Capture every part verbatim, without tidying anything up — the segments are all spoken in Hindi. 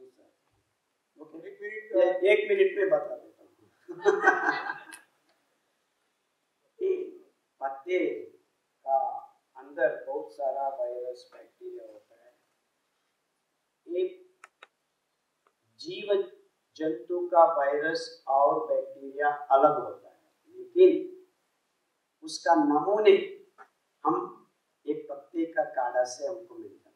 ओके, एक मिनट एक मिनट में बता देता हूँ। पत्ते का अंदर बहुत सारा वायरस बैक्टीरिया होता है। एक जीव जंतु का वायरस और बैक्टीरिया अलग होता है, लेकिन उसका नमूने हम एक पत्ते का काढ़ा से हमको मिल जाता है।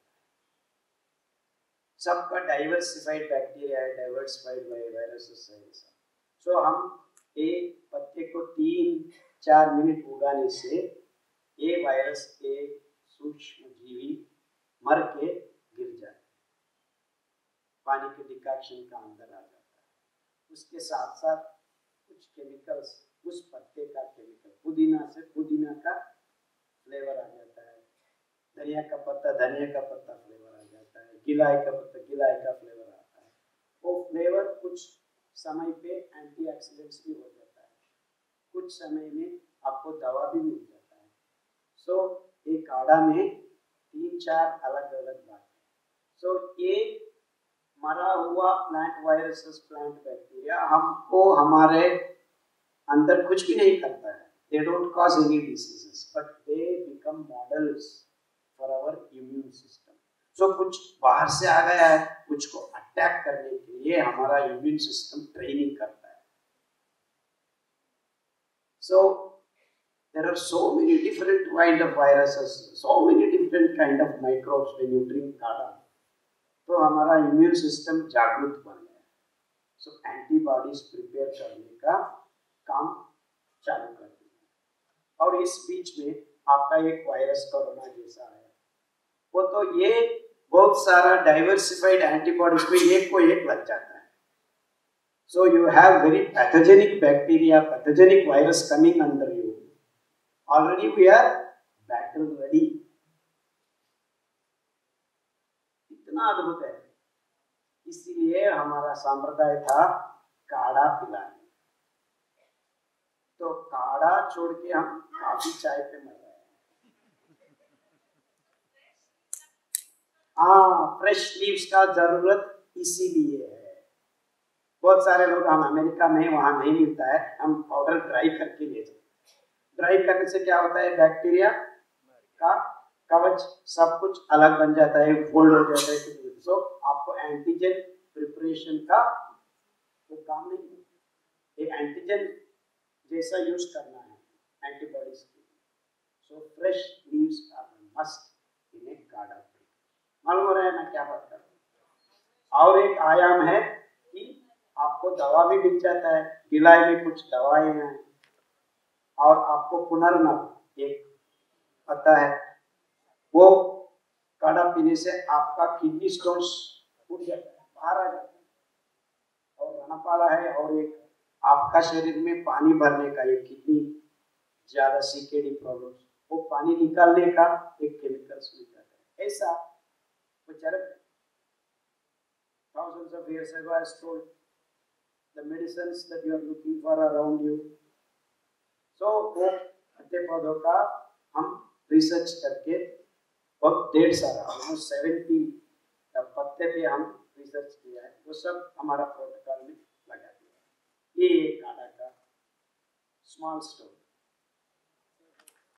सबका डाइवर्सिफाइड बैक्टीरिया है, डाइवर्सिफाइड वायरसेस है। सो हम एक पत्ते को तीन चार मिनट उगाने से ये वायरस के सूक्ष्म जीवी मर के गिर जाए, पानी के डिकॉक्शन का अंदर आ जाता है। उसके साथ साथ कुछ केमिकल्स, उस पत्ते का केमिकल, पुदीना से पुदीना का फ्लेवर आ जाता है, धनिया का पत्ता धनिया का पत्ता फ्लेवर आ जाता है, गिलाई का पत्ता गिलाई का फ्लेवर आता है। वो फ्लेवर कुछ समय पे एंटीऑक्सीडेंट्स भी हो जाता है, कुछ समय में आपको दवा भी मिल जाता है। सो so, एक काढ़ा में तीन चार अलग अलग बात है। सो so, ये मरा हुआ प्लांट वायरसेस, प्लांट बैक्टीरिया हमको हमारे अंदर कुछ भी नहीं करता है। They don't cause any diseases, but they become models for our immune system. So कुछ बाहर से आ गया है, कुछ को अटैक करने के लिए हमारा इम्यून सिस्टम ट्रेनिंग करता है। So there are so many different kind of viruses, so many different kind of microbes when you drink काढ़ा। तो हमारा इम्यून सिस्टम जागरूक बन गया। सो एंटीबॉडीज प्रिपेयर करने का काम चालू कर दिया। और इस बीच में आपका एक वायरस कोरोना जैसा है, वो तो ये बहुत सारा डाइवर्सिफाइड एंटीबॉडीज में एक को एक लग जाता है। So you have very pathogenic bacteria, pathogenic virus coming under you. Already we are battle ready. इतना अद्भुत है। इसीलिए हमारा संप्रदाय था काढ़ा पिलाने। तो काढ़ा छोड़ के हम काफी चाय पे मर रहे हैं। हाँ, फ्रेश लीव्स का जरूरत इसीलिए है। बहुत सारे लोग, हम अमेरिका में, वहां नहीं मिलता है, हम पाउडर ड्राई करके ले जाते। ड्राई करने से क्या होता है, बैक्टीरिया का कवच सब कुछ अलग बन जाता है, फोल्ड हो जाता है। सो आपको एंटीजन प्रिपरेशन का वो काम नहीं है, एक एंटीजन जैसा यूज करना है एंटीबॉडीज के लिए। So fresh leaves are must in a kadha. मालूम हो रहा है मैं क्या बात कर रहा हूँ। और एक आयाम है कि आपको दवा भी मिल जाता है, गिलाई में कुछ दवाएं हैं। और आपको पुनर्नव एक पता है, वो काढ़ा पीने से आपका किडनी स्टोन्स फूट जाता है, बाहर आ जाता है। और रणपाला है, और एक आपका शरीर में पानी भरने का, एक किडनी ज्यादा सीकेडी प्रॉब्लम, वो पानी निकालने का एक केमिकल्स मिल जाता है। ऐसा thousands of years ago I was told the medicines that you are looking for around you. So वो पत्ते पौधों का हम रिसर्च करके बहुत ढेर सारा, ऑलमोस्ट सेवेंटी पत्ते पे हम रिसर्च किया है, वो सब हमारा प्रोटोकॉल में लगा दिया है। ये काढ़ा का स्मॉल स्टोरी।